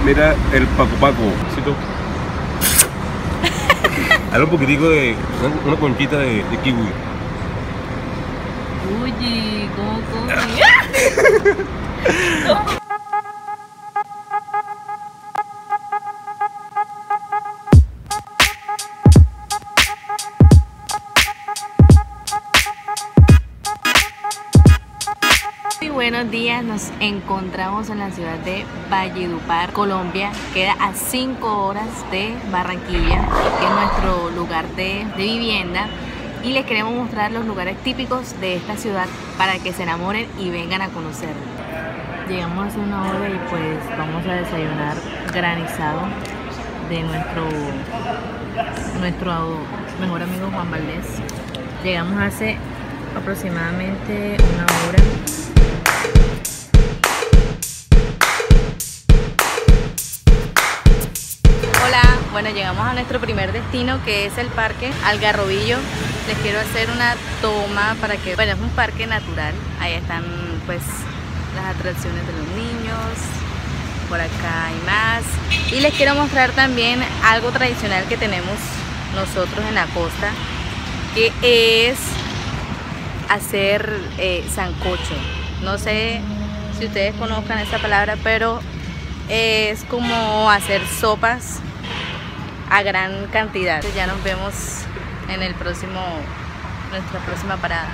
Mira el Paco Paco. Hazle un poquitico de una conchita de kiwi. Uy, ¿cómo come? Muy buenos días, nos encontramos en la ciudad de Valledupar, Colombia. Queda a 5 horas de Barranquilla, que es nuestro lugar de vivienda. Y les queremos mostrar los lugares típicos de esta ciudad para que se enamoren y vengan a conocerlo. Llegamos hace una hora y pues vamos a desayunar granizado de nuestro mejor amigo Juan Valdés. Llegamos hace aproximadamente una hora. Hola, bueno, llegamos a nuestro primer destino, que es el Parque Algarrobillo. Les quiero hacer una toma para que, bueno, es un parque natural. Ahí están pues las atracciones de los niños, por acá hay más. Y les quiero mostrar también algo tradicional que tenemos nosotros en la costa, que es hacer sancocho. No sé si ustedes conozcan esa palabra, pero es como hacer sopas a gran cantidad. Ya nos vemos en nuestra próxima parada.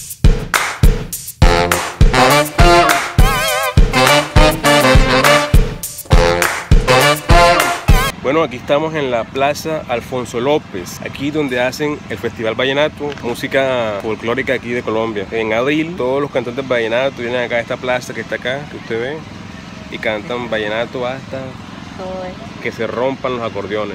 Bueno, aquí estamos en la Plaza Alfonso López, aquí donde hacen el Festival Vallenato, música folclórica aquí de Colombia. En abril, todos los cantantes vallenatos vienen acá a esta plaza que está acá, que usted ve, y cantan vallenato hasta que se rompan los acordeones.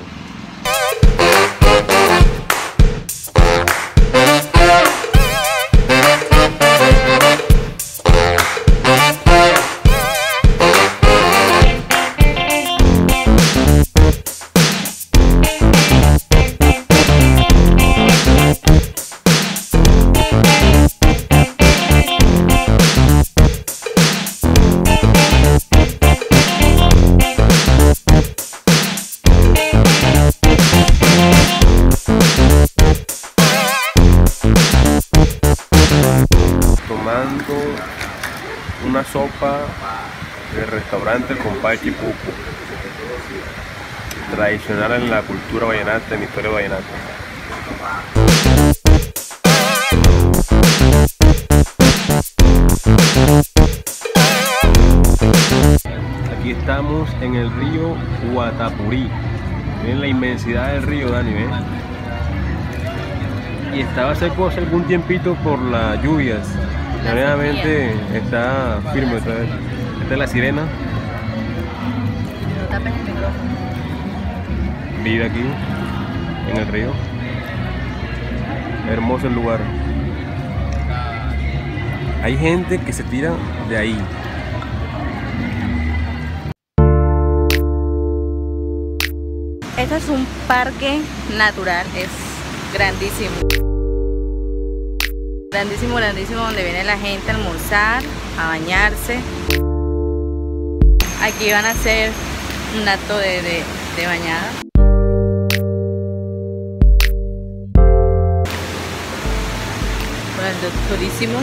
Una sopa del restaurante El Compay Chipuco, tradicional en la cultura vallenata, en la historia vallenata. Aquí estamos en el río Guatapurí. Miren la inmensidad del río, Dani, ¿ves? Y estaba seco hace algún tiempito por las lluvias. Nuevamente está firme otra vez. Esta es la sirena. No tapes el micrófono. Vive aquí, en el río. Hermoso el lugar. Hay gente que se tira de ahí. Este es un parque natural, es grandísimo. Grandísimo, grandísimo, donde viene la gente a almorzar, a bañarse. Aquí van a hacer un acto de bañada. Bueno, el doctorísimo.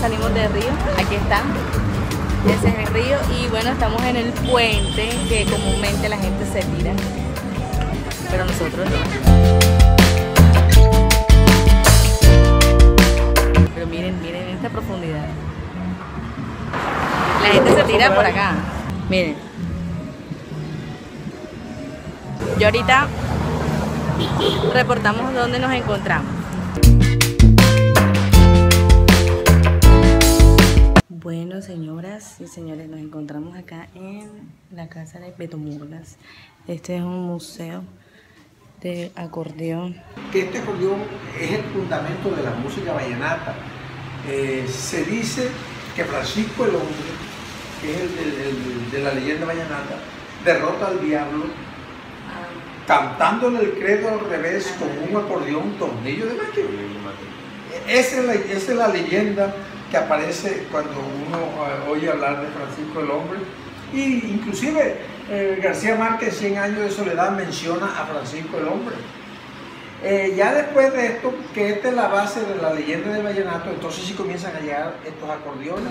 salimos del río. Aquí está. Ese es el río y bueno, estamos en el puente que comúnmente la gente se tira, pero nosotros no. Pero miren esta profundidad. La gente se tira por acá. Miren. Y ahorita reportamos dónde nos encontramos. Bueno, señoras y señores, nos encontramos acá en la casa de Beto Murgas. Este es un museo de acordeón. Que este acordeón es el fundamento de la música vallenata. Se dice que Francisco el Hombre, que es el de la leyenda vallenata, derrota al diablo cantándole el credo al revés con un acordeón tornillo de mate. Esa es la leyenda que aparece cuando uno oye hablar de Francisco el Hombre. Y inclusive García Márquez, 100 años de soledad, menciona a Francisco el Hombre. Ya después de esto, que esta es la base de la leyenda del vallenato, entonces sí comienzan a llegar estos acordeones.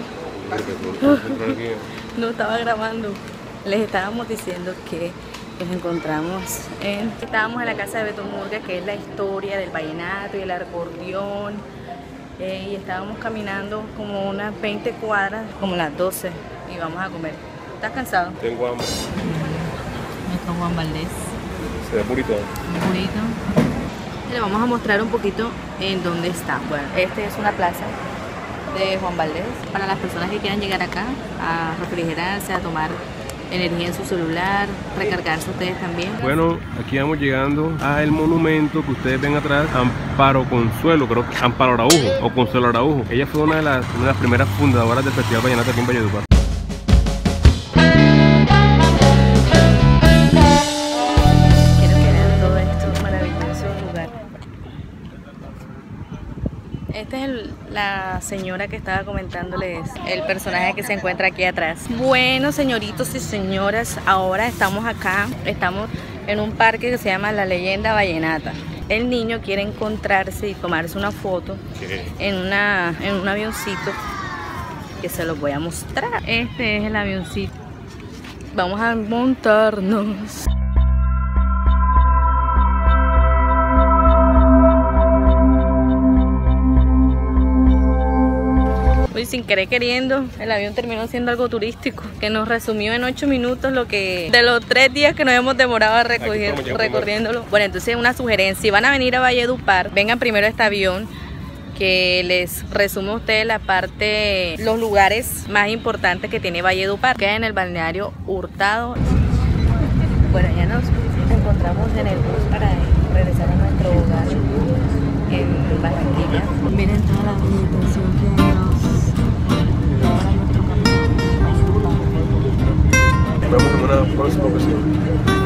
No estaba grabando. Les estábamos diciendo que nos estábamos en la casa de Beto Murgas, que es la historia del vallenato y el acordeón. Y estábamos caminando como unas 20 cuadras, como las 12, y vamos a comer. ¿Estás cansado? Tengo hambre. Nuestro Juan Valdés. Se ve purito. Bonito. Le vamos a mostrar un poquito en dónde está. Bueno, este es una plaza de Juan Valdés. Para las personas que quieran llegar acá a refrigerarse, a tomar energía en su celular, recargarse ustedes también. Bueno, aquí vamos llegando al monumento que ustedes ven atrás, Amparo Consuelo, creo que Amparo Araujo o Consuelo Araujo. Ella fue una de las primeras fundadoras del Festival Vallenato aquí en Valledupar. Quiero que vean todo esto maravilloso lugar. Esta es la señora que estaba comentándoles, el personaje que se encuentra aquí atrás. Bueno, señoritos y señoras, ahora estamos acá, estamos en un parque que se llama La Leyenda Vallenata. El niño quiere encontrarse y tomarse una foto en un avioncito que se los voy a mostrar. Este es el avioncito. Vamos a montarnos. Y sin querer queriendo, el avión terminó siendo algo turístico, que nos resumió en 8 minutos lo que de los 3 días que nos hemos demorado recorriéndolo. Bueno, entonces una sugerencia, si van a venir a Valledupar, vengan primero a este avión que les resume a ustedes la parte, los lugares más importantes que tiene Valledupar. Queda en el balneario Hurtado. Bueno, ya nos encontramos en el bus para regresar a nuestro hogar en Barranquilla. Miren toda la vegetación que hay. Nos vemos en una próxima ocasión.